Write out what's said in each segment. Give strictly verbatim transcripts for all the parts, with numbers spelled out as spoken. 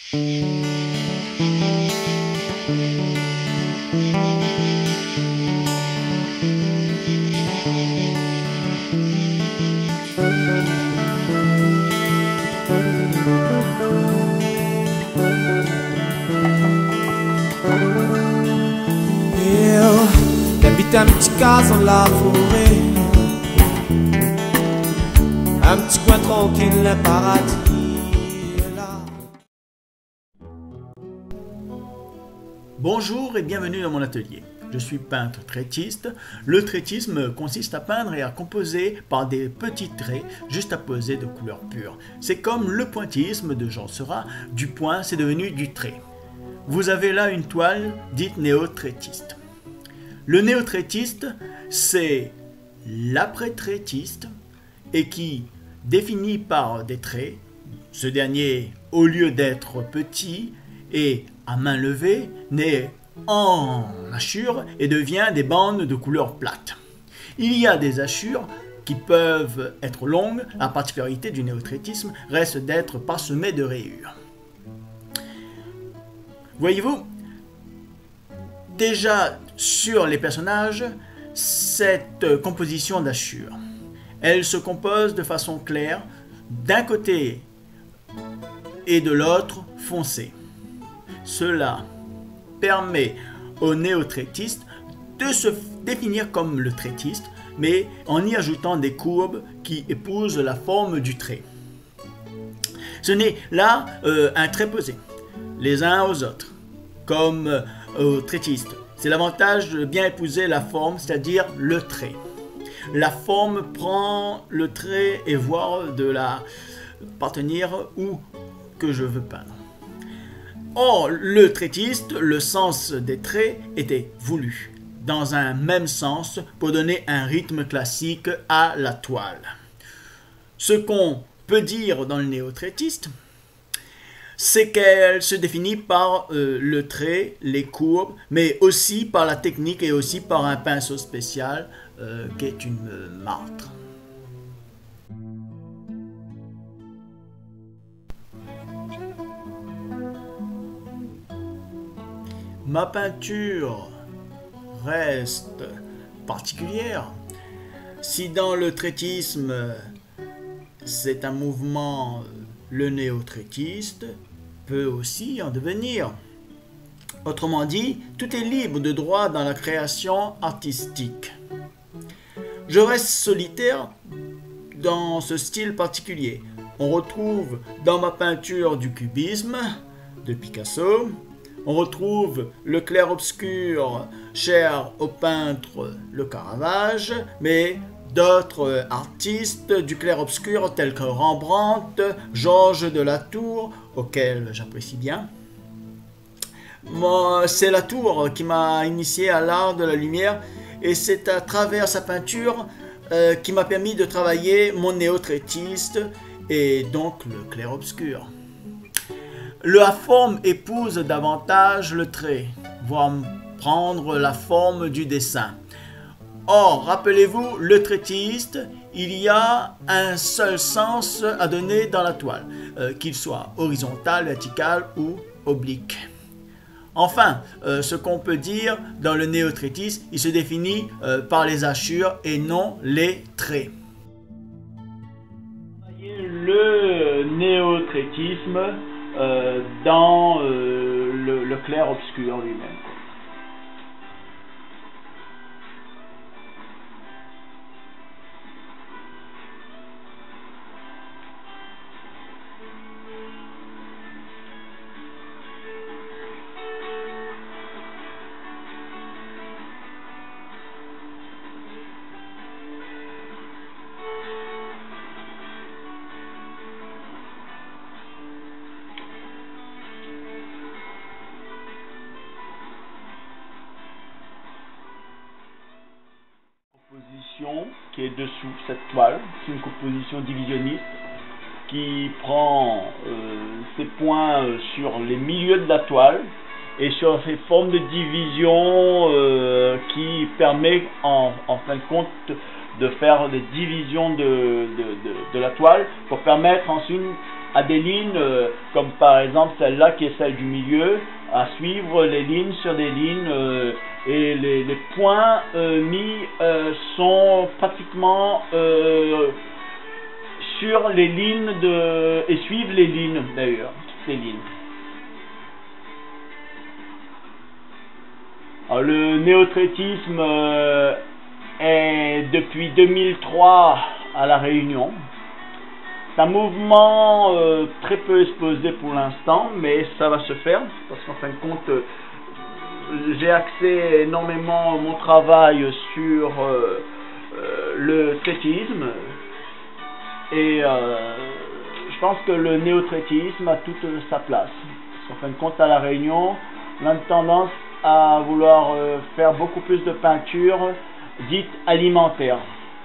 Un petit cas dans la forêt, un petit coin tranquille, le paradis est là. Bonjour et bienvenue dans mon atelier. Je suis peintre traitiste. Le traitisme consiste à peindre et à composer par des petits traits juste apposés de couleur pure. C'est comme le pointillisme de Jean Seurat, du point c'est devenu du trait. Vous avez là une toile dite néo-traitiste. Le néo-traitiste, c'est l'après-traitiste et qui définit par des traits, ce dernier, au lieu d'être petit et à main levée, naît en hachure et devient des bandes de couleur plate. Il y a des hachures qui peuvent être longues, la particularité du néo-traitisme reste d'être parsemée de rayures. Voyez-vous, déjà sur les personnages, cette composition d'hachures, elle se compose de façon claire, d'un côté et de l'autre foncé. Cela permet au néo-traitiste de se définir comme le traitiste, mais en y ajoutant des courbes qui épousent la forme du trait. Ce n'est là euh, un trait posé, les uns aux autres, comme euh, au traitiste. C'est l'avantage de bien épouser la forme, c'est-à-dire le trait. La forme prend le trait et voir de la partenir où que je veux peindre. Or, le traitiste, le sens des traits était voulu, dans un même sens pour donner un rythme classique à la toile. Ce qu'on peut dire dans le néo-traitiste, c'est qu'elle se définit par euh, le trait, les courbes, mais aussi par la technique et aussi par un pinceau spécial euh, qui est une euh, martre. Ma peinture reste particulière. Si dans le traitisme, c'est un mouvement, le néo-traitiste peut aussi en devenir. Autrement dit, tout est libre de droit dans la création artistique. Je reste solitaire dans ce style particulier. On retrouve dans ma peinture du cubisme de Picasso, on retrouve le clair-obscur cher au peintre le Caravage, mais d'autres artistes du clair-obscur tels que Rembrandt, Georges de la Tour, auxquels j'apprécie bien. C'est la Tour qui m'a initié à l'art de la lumière et c'est à travers sa peinture euh, qui m'a permis de travailler mon néo-traitiste et donc le clair-obscur. La forme épouse davantage le trait, voire prendre la forme du dessin. Or, rappelez-vous, le traitiste, il y a un seul sens à donner dans la toile, euh, qu'il soit horizontal, vertical ou oblique. Enfin, euh, ce qu'on peut dire dans le néo-traitisme, il se définit euh, par les hachures et non les traits. Le néo-traitisme euh, dans euh, le, le clair-obscur lui-même. Qui est dessous cette toile, c'est une composition divisionniste qui prend euh, ses points euh, sur les milieux de la toile et sur ces formes de division euh, qui permet en, en fin de compte de faire des divisions de, de, de, de la toile pour permettre ensuite à des lignes, euh, comme par exemple celle-là qui est celle du milieu, à suivre les lignes sur des lignes, euh, et les, les points euh, mis euh, sont pratiquement euh, sur les lignes de et suivent les lignes d'ailleurs, toutes les lignes. Alors, le néotrétisme euh, est depuis deux mille trois à La Réunion. C'est un mouvement euh, très peu exposé pour l'instant, mais ça va se faire, parce qu'en fin de compte, euh, j'ai axé énormément mon travail sur euh, euh, le trétisme, et euh, je pense que le néotrétisme a toute sa place. Parce qu'en fin de compte, à La Réunion, on a une tendance à vouloir euh, faire beaucoup plus de peinture dite alimentaire.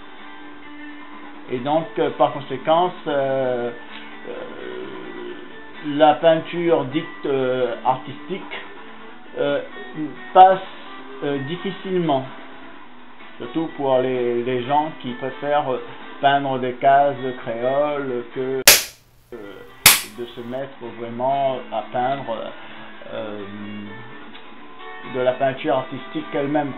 Et donc, euh, par conséquent, euh, euh, la peinture dite euh, artistique euh, passe euh, difficilement, surtout pour les, les gens qui préfèrent peindre des cases créoles que euh, de se mettre vraiment à peindre euh, de la peinture artistique elle-même.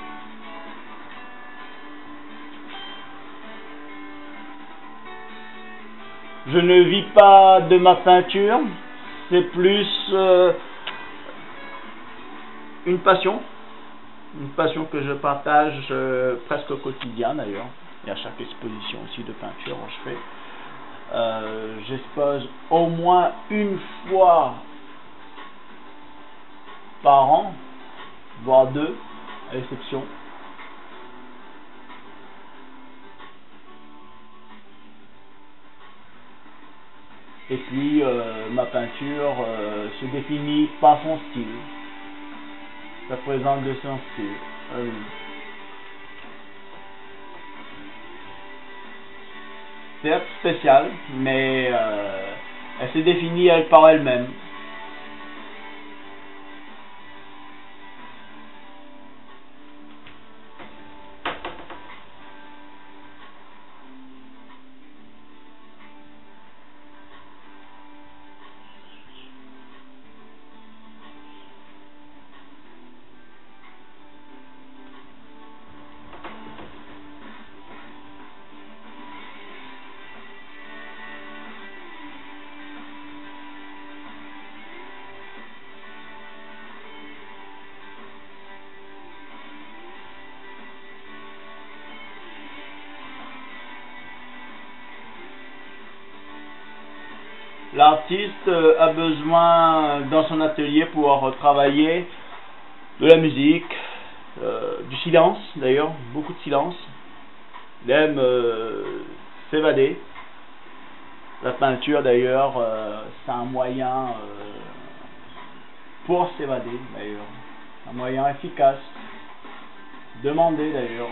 Je ne vis pas de ma peinture, c'est plus euh, une passion, une passion que je partage euh, presque au quotidien d'ailleurs, et à chaque exposition aussi de peinture que je fais. Euh, j'expose au moins une fois par an, voire deux, à l'exception. Et puis, euh, ma peinture euh, se définit par son style. Ça présente de son style. Euh, C'est spécial, mais euh, elle se définit elle par elle-même. L'artiste a besoin dans son atelier pour travailler de la musique, euh, du silence d'ailleurs, beaucoup de silence. Il aime euh, s'évader. La peinture d'ailleurs, euh, c'est un moyen euh, pour s'évader d'ailleurs, un moyen efficace, demandé d'ailleurs.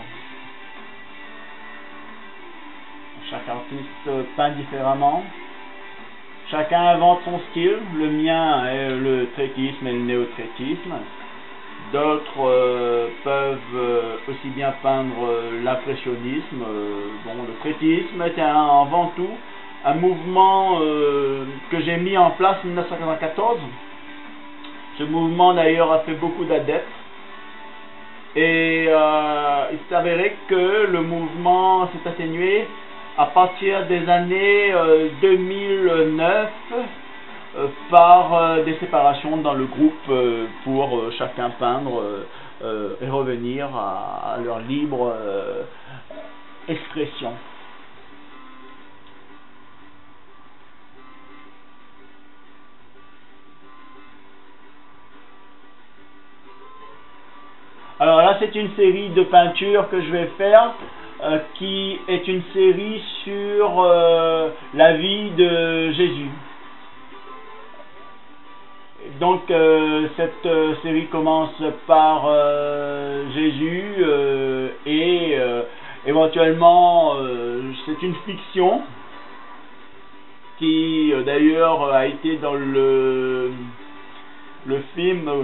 Chaque artiste peint différemment. Chacun invente son style. Le mien est le trétisme et le néotrétisme. D'autres euh, peuvent euh, aussi bien peindre euh, l'impressionnisme. Euh, bon, le trétisme est un, avant tout un mouvement euh, que j'ai mis en place en mille neuf cent quatre-vingt-quatorze. Ce mouvement d'ailleurs a fait beaucoup d'adeptes. Et euh, il s'est avéré que le mouvement s'est atténué à partir des années euh, deux mille neuf euh, par euh, des séparations dans le groupe euh, pour euh, chacun peindre euh, euh, et revenir à, à leur libre euh, expression. Alors là, c'est une série de peintures que je vais faire, euh, qui est une série sur euh, la vie de Jésus. Donc, euh, cette euh, série commence par euh, Jésus euh, et euh, éventuellement, euh, c'est une fiction qui euh, d'ailleurs a été dans le, le film euh,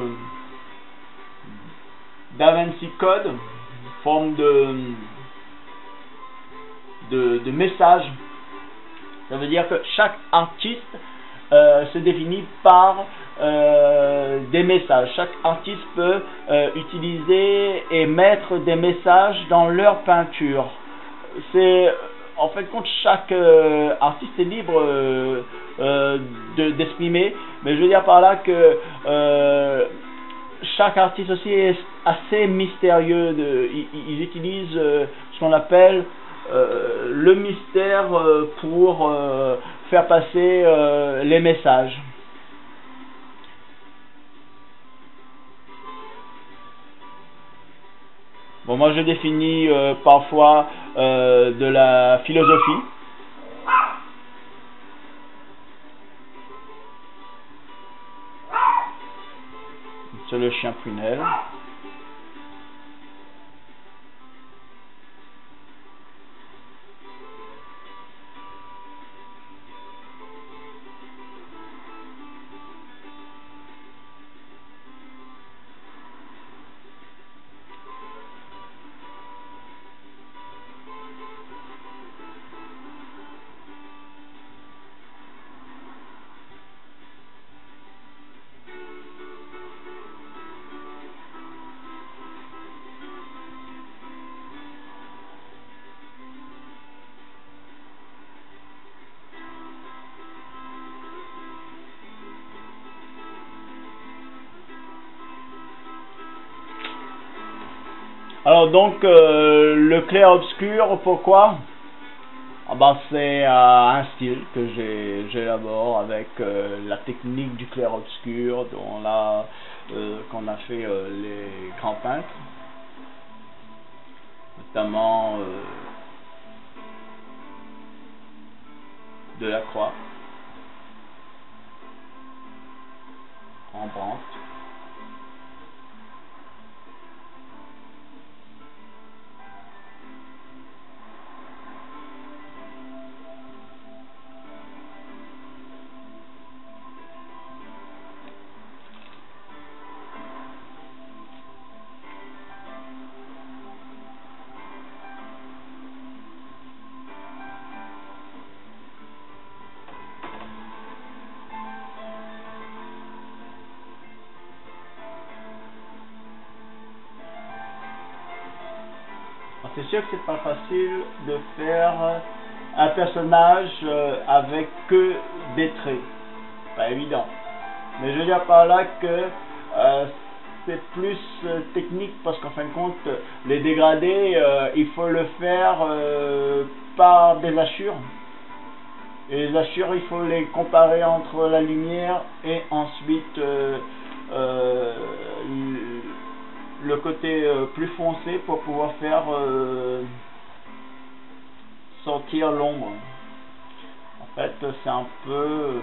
Da Vinci Code, forme de, de, de message Ça veut dire que chaque artiste euh, se définit par euh, des messages. Chaque artiste peut euh, utiliser et mettre des messages dans leur peinture. C'est en fait compte chaque euh, artiste est libre euh, euh, de d'exprimer, mais je veux dire par là que euh, chaque artiste aussi est assez mystérieux. De, ils, ils utilisent euh, ce qu'on appelle euh, le mystère euh, pour euh, faire passer euh, les messages. Bon, moi je définis euh, parfois euh, de la philosophie. C'est le chien prunelle. Alors donc euh, le clair-obscur, pourquoi? Ah ben, c'est euh, un style que j'élabore avec euh, la technique du clair-obscur dont là euh, qu'on a fait euh, les grands peintres, notamment euh, Delacroix, Rembrandt. C'est sûr que c'est pas facile de faire un personnage avec que des traits, pas évident. Mais je veux dire par là que euh, c'est plus euh, technique parce qu'en fin de compte, les dégradés, euh, il faut le faire euh, par des hachures. Et les hachures, il faut les comparer entre la lumière et ensuite euh, euh, le côté euh, plus foncé pour pouvoir faire euh, sortir l'ombre. En fait, c'est un peu euh,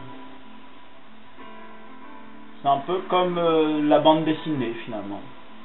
c'est un peu comme euh, la bande dessinée finalement.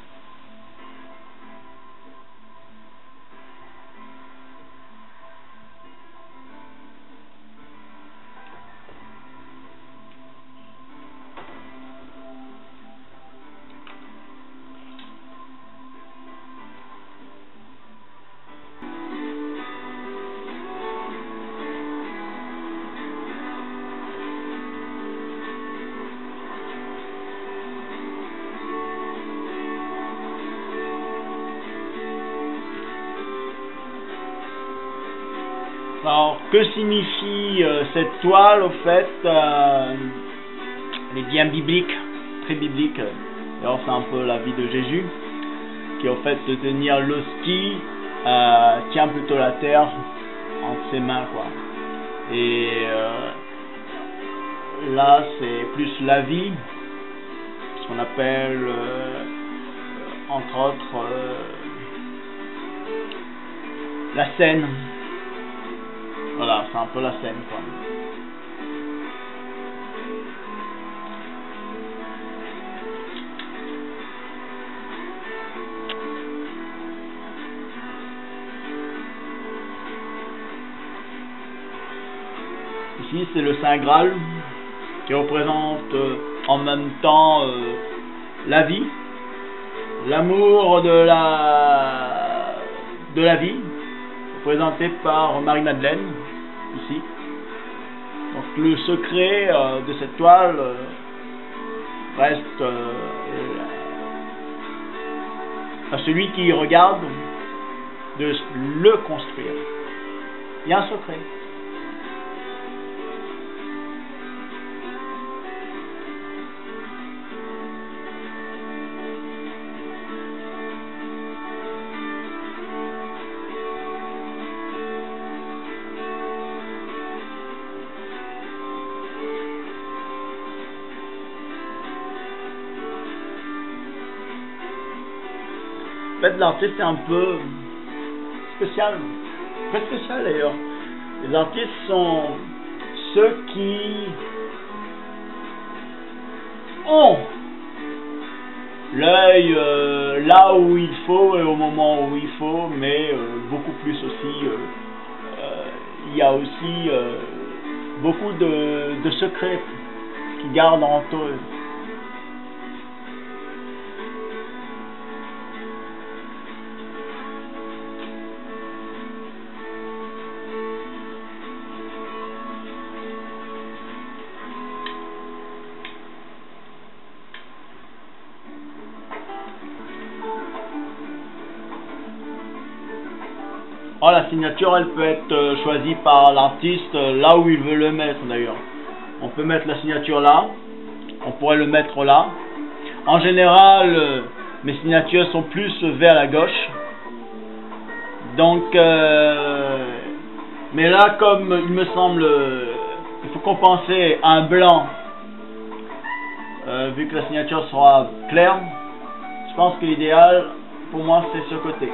Alors, que signifie euh, cette toile au fait? euh, Elle est bien biblique, très biblique. Alors, c'est un peu la vie de Jésus, qui au fait de tenir l'hostie, euh, tient plutôt la terre entre ses mains, quoi. Et euh, là, c'est plus la vie, ce qu'on appelle, euh, entre autres, euh, la scène. Voilà, c'est un peu la scène, quoi. Ici, c'est le Saint Graal qui représente euh, en même temps euh, la vie, l'amour de la de la vie, représenté par Marie-Madeleine, ici. le secret euh, de cette toile euh, reste euh, à celui qui regarde de le construire. Il y a un secret. En fait, l'artiste est un peu spécial, très spécial d'ailleurs. Les artistes sont ceux qui ont l'œil euh, là où il faut et au moment où il faut, mais euh, beaucoup plus aussi. Euh, euh, il y a aussi euh, beaucoup de, de secrets qu'ils gardent en eux. Oh, la signature, elle peut être euh, choisie par l'artiste euh, là où il veut le mettre d'ailleurs. On peut mettre la signature là, on pourrait le mettre là. En général, euh, mes signatures sont plus vers la gauche. Donc, euh, mais là, comme il me semble, euh, il faut compenser un blanc, euh, vu que la signature sera claire, je pense que l'idéal, pour moi, c'est ce côté.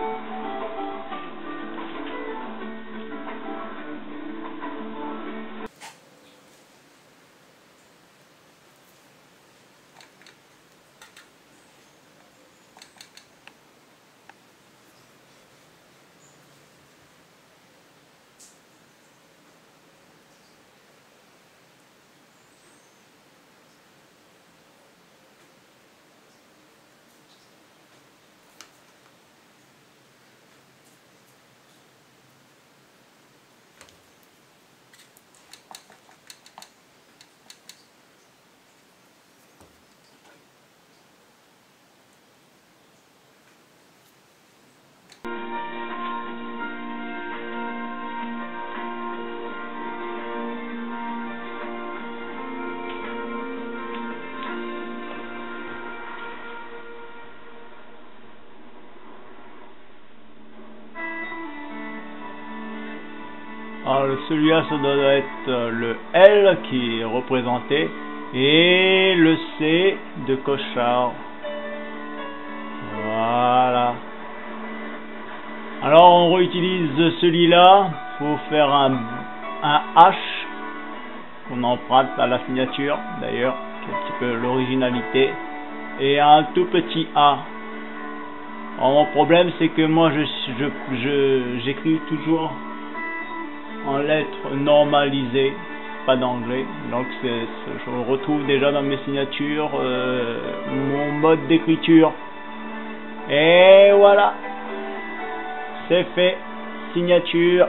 Alors celui-là, ça doit être le L qui est représenté et le C de Cochard. Voilà. Alors on réutilise celui-là pour faire un, un H qu'on emprunte à la signature d'ailleurs, qui est un petit peu l'originalité, et un tout petit A. Alors mon problème c'est que moi je je je j'écris toujours en lettres normalisées, pas d'anglais, donc c'est, c'est, je retrouve déjà dans mes signatures euh, mon mode d'écriture. Et voilà, c'est fait, signature.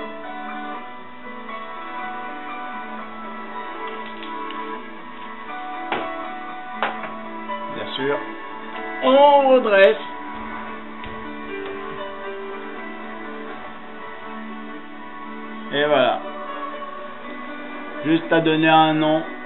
Bien sûr, on redresse. Et voilà. Juste à donner un nom